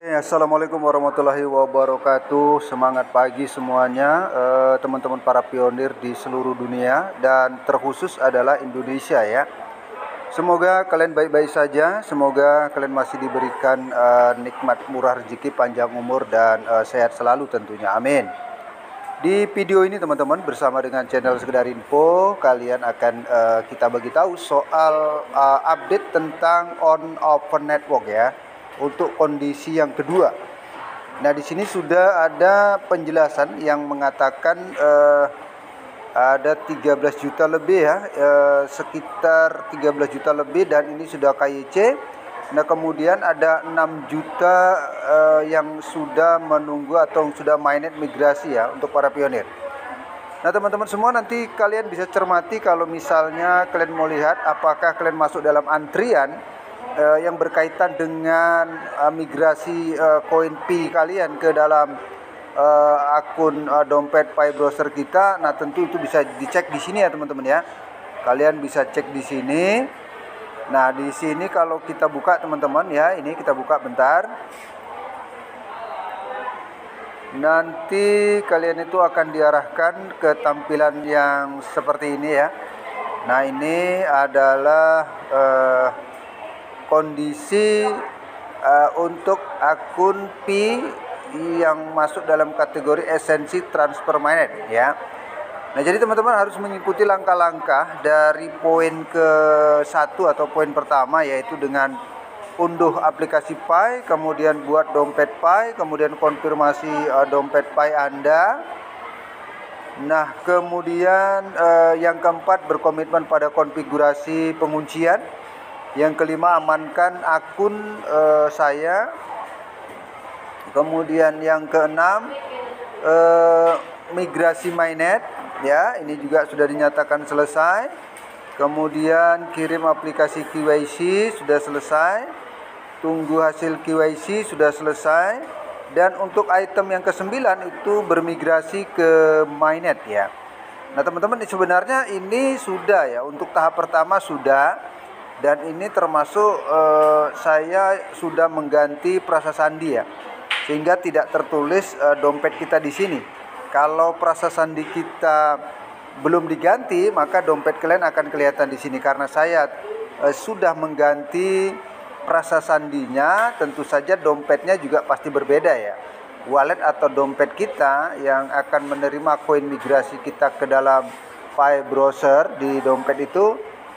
Assalamualaikum warahmatullahi wabarakatuh. Semangat pagi semuanya, teman-teman para pionir di seluruh dunia dan terkhusus adalah Indonesia ya. Semoga kalian baik-baik saja. Semoga kalian masih diberikan nikmat murah rezeki, panjang umur dan sehat selalu tentunya. Amin. Di video ini teman-teman bersama dengan channel Sekedar Info, kalian akan kita bagi tahu soal update tentang on open network ya. Untuk kondisi yang kedua. Nah, di sini sudah ada penjelasan yang mengatakan ada 13 juta lebih ya, sekitar 13 juta lebih, dan ini sudah KYC. Nah, kemudian ada 6 juta yang sudah menunggu atau sudah mainnet migrasi ya untuk para pionir. Nah, teman-teman semua, nanti kalian bisa cermati kalau misalnya kalian mau lihat apakah kalian masuk dalam antrian yang berkaitan dengan migrasi koin Pi kalian ke dalam akun dompet Pi browser kita. Nah, tentu itu bisa dicek di sini ya teman-teman ya. Kalian bisa cek di sini. Nah, di sini kalau kita buka teman-teman ya, ini kita buka bentar. Nanti kalian itu akan diarahkan ke tampilan yang seperti ini ya. Nah, ini adalah kondisi untuk akun Pi yang masuk dalam kategori esensi transfer mainnet ya. Nah, jadi teman-teman harus mengikuti langkah-langkah dari poin ke 1 atau poin pertama, yaitu dengan unduh aplikasi Pi, kemudian buat dompet Pi, kemudian konfirmasi dompet Pi Anda. Nah, kemudian yang keempat, berkomitmen pada konfigurasi penguncian. Yang kelima, amankan akun saya. Kemudian yang keenam, migrasi mainnet ya, ini juga sudah dinyatakan selesai. Kemudian kirim aplikasi KYC sudah selesai. Tunggu hasil KYC sudah selesai. Dan untuk item yang kesembilan itu bermigrasi ke mainnet ya. Nah, teman-teman, sebenarnya ini sudah ya, untuk tahap pertama sudah. Dan ini termasuk saya sudah mengganti prasasti ya, sehingga tidak tertulis dompet kita di sini. Kalau prasasti kita belum diganti, maka dompet kalian akan kelihatan di sini. Karena saya sudah mengganti prasasandinya, tentu saja dompetnya juga pasti berbeda ya. Wallet atau dompet kita yang akan menerima koin migrasi kita ke dalam Pi browser di dompet itu,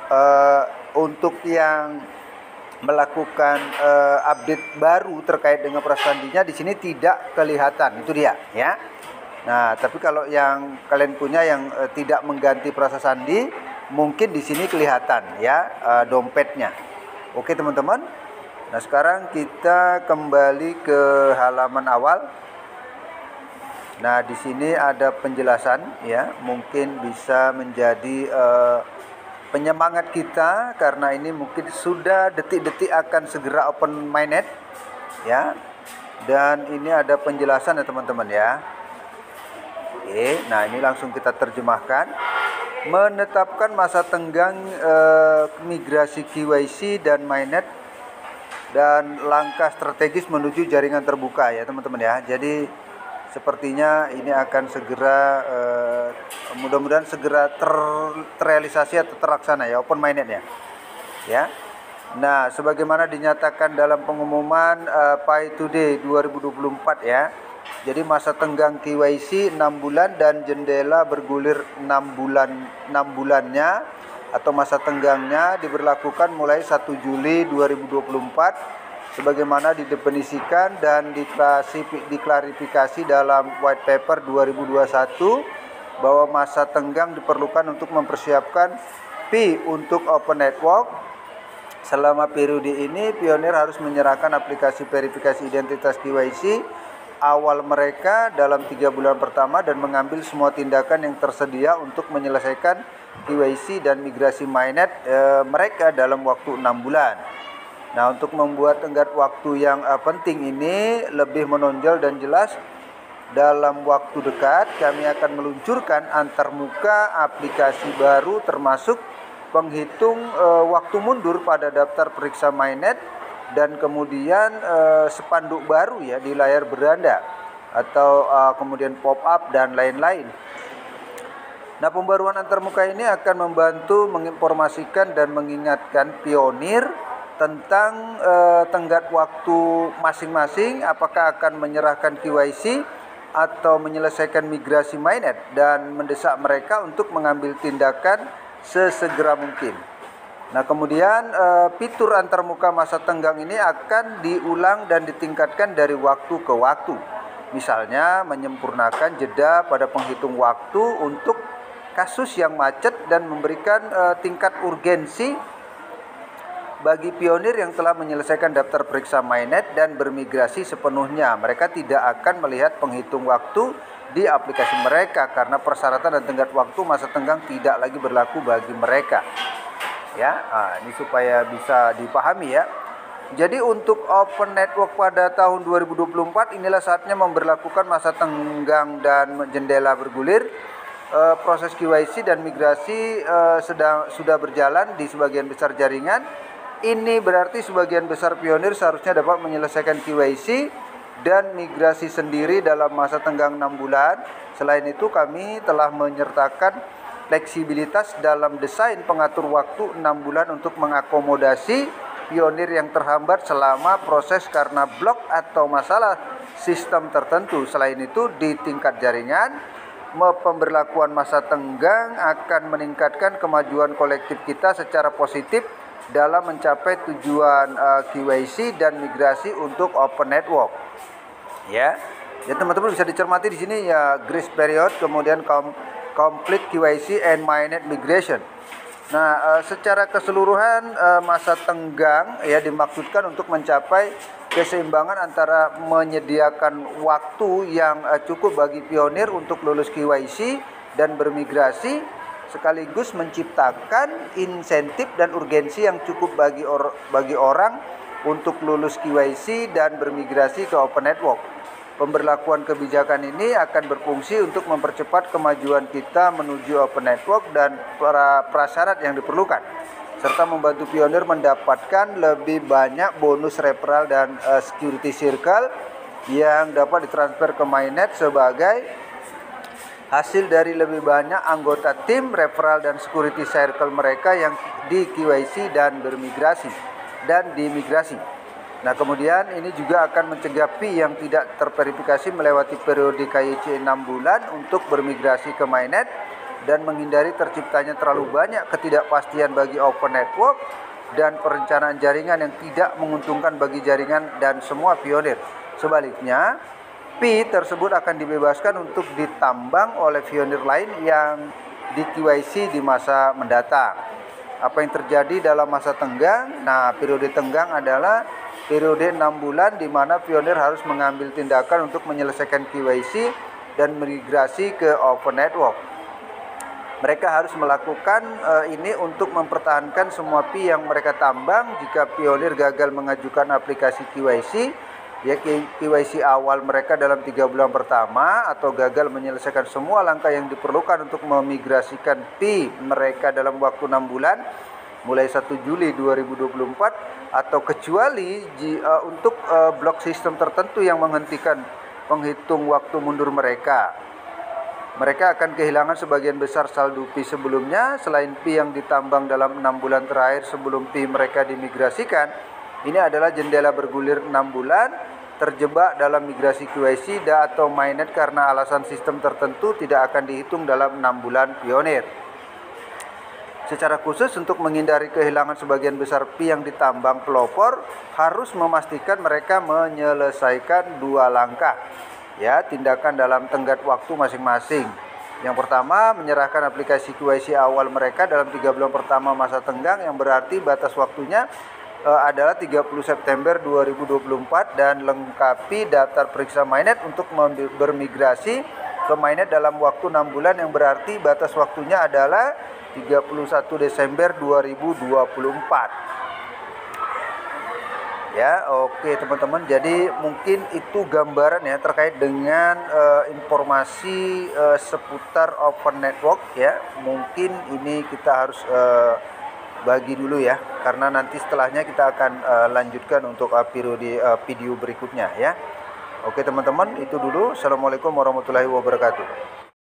untuk yang melakukan update baru terkait dengan prasasandinya di sini tidak kelihatan, itu dia ya. Nah, tapi kalau yang kalian punya yang tidak mengganti prasasti, mungkin di sini kelihatan ya dompetnya. Oke teman-teman. Nah, sekarang kita kembali ke halaman awal. Nah, di sini ada penjelasan ya, mungkin bisa menjadi penyemangat kita, karena ini mungkin sudah detik-detik akan segera open mainnet ya. Dan ini ada penjelasan ya teman-teman ya. Oke, nah ini langsung kita terjemahkan. Menetapkan masa tenggang migrasi KYC dan mainnet dan langkah strategis menuju jaringan terbuka ya teman-teman ya. Jadi sepertinya ini akan segera mudah-mudahan segera terrealisasi atau terlaksana ya, open mainnet ya. Nah, sebagaimana dinyatakan dalam pengumuman Pi Today 2024 ya. Jadi masa tenggang KYC 6 bulan dan jendela bergulir 6 bulannya atau masa tenggangnya diberlakukan mulai 1 Juli 2024 sebagaimana didefinisikan dan diklarifikasi dalam white paper 2021, bahwa masa tenggang diperlukan untuk mempersiapkan Pi untuk open network. Selama periode ini, pionir harus menyerahkan aplikasi verifikasi identitas KYC awal mereka dalam 3 bulan pertama dan mengambil semua tindakan yang tersedia untuk menyelesaikan KYC dan migrasi mainnet mereka dalam waktu 6 bulan. Nah, untuk membuat tenggat waktu yang penting ini lebih menonjol dan jelas, dalam waktu dekat kami akan meluncurkan antarmuka aplikasi baru termasuk penghitung waktu mundur pada daftar periksa mainnet dan kemudian spanduk baru ya di layar beranda atau kemudian pop-up dan lain-lain. Nah, pembaruan antarmuka ini akan membantu menginformasikan dan mengingatkan pionir tentang tenggat waktu masing-masing, apakah akan menyerahkan KYC atau menyelesaikan migrasi mainnet, dan mendesak mereka untuk mengambil tindakan sesegera mungkin. Nah, kemudian fitur antarmuka masa tenggang ini akan diulang dan ditingkatkan dari waktu ke waktu. Misalnya menyempurnakan jeda pada penghitung waktu untuk kasus yang macet dan memberikan tingkat urgensi bagi pionir yang telah menyelesaikan daftar periksa mainnet dan bermigrasi sepenuhnya. Mereka tidak akan melihat penghitung waktu di aplikasi mereka karena persyaratan dan tenggat waktu masa tenggang tidak lagi berlaku bagi mereka. Ya, ini supaya bisa dipahami ya. Jadi untuk Open Network pada tahun 2024 inilah saatnya memberlakukan masa tenggang dan jendela bergulir. Proses KYC dan migrasi sudah berjalan di sebagian besar jaringan. Ini berarti sebagian besar pionir seharusnya dapat menyelesaikan KYC dan migrasi sendiri dalam masa tenggang 6 bulan. Selain itu, kami telah menyertakan fleksibilitas dalam desain pengatur waktu 6 bulan untuk mengakomodasi pionir yang terhambat selama proses karena blok atau masalah sistem tertentu. Selain itu, di tingkat jaringan, pemberlakuan masa tenggang akan meningkatkan kemajuan kolektif kita secara positif dalam mencapai tujuan KYC dan migrasi untuk Open Network. Ya teman-teman bisa dicermati di sini ya, grace period, kemudian complete KYC and mainnet migration. Nah, secara keseluruhan masa tenggang ya dimaksudkan untuk mencapai keseimbangan antara menyediakan waktu yang cukup bagi pionir untuk lulus KYC dan bermigrasi, sekaligus menciptakan insentif dan urgensi yang cukup bagi orang untuk lulus KYC dan bermigrasi ke Open Network. Pemberlakuan kebijakan ini akan berfungsi untuk mempercepat kemajuan kita menuju Open Network dan para prasyarat yang diperlukan, serta membantu pionir mendapatkan lebih banyak bonus referral dan security circle yang dapat ditransfer ke mainnet sebagai hasil dari lebih banyak anggota tim referral dan security circle mereka yang di KYC dan bermigrasi dan dimigrasi. Nah, kemudian ini juga akan mencegah fee yang tidak terverifikasi melewati periode KYC 6 bulan untuk bermigrasi ke mainnet dan menghindari terciptanya terlalu banyak ketidakpastian bagi Open Network dan perencanaan jaringan yang tidak menguntungkan bagi jaringan dan semua pionir. Sebaliknya, fee tersebut akan dibebaskan untuk ditambang oleh pionir lain yang di KYC di masa mendatang. Apa yang terjadi dalam masa tenggang? Nah, periode tenggang adalah periode 6 bulan di mana pionir harus mengambil tindakan untuk menyelesaikan KYC dan migrasi ke Open Network. Mereka harus melakukan ini untuk mempertahankan semua fee yang mereka tambang jika pionir gagal mengajukan aplikasi KYC, ya KYC awal mereka dalam 3 bulan pertama, atau gagal menyelesaikan semua langkah yang diperlukan untuk memigrasikan fee mereka dalam waktu 6 bulan mulai 1 Juli 2024, atau kecuali untuk blok sistem tertentu yang menghentikan penghitung waktu mundur mereka. Mereka akan kehilangan sebagian besar saldo fee sebelumnya. Selain fee yang ditambang dalam 6 bulan terakhir sebelum fee mereka dimigrasikan, ini adalah jendela bergulir 6 bulan terjebak dalam migrasi KYC atau mainnet karena alasan sistem tertentu tidak akan dihitung dalam 6 bulan pionir. Secara khusus untuk menghindari kehilangan sebagian besar fee yang ditambang pelopor, harus memastikan mereka menyelesaikan 2 langkah, ya, tindakan dalam tenggat waktu masing-masing. Yang pertama, menyerahkan aplikasi KYC awal mereka dalam 3 bulan pertama masa tenggang, yang berarti batas waktunya adalah 30 September 2024, dan lengkapi daftar periksa mainnet untuk bermigrasi ke mainnet dalam waktu 6 bulan, yang berarti batas waktunya adalah 31 Desember 2024. Ya, oke teman-teman. Jadi mungkin itu gambaran ya terkait dengan informasi seputar Open Network ya. Mungkin ini kita harus bagi dulu ya, karena nanti setelahnya kita akan lanjutkan untuk video berikutnya ya. Oke teman-teman, itu dulu. Assalamualaikum warahmatullahi wabarakatuh.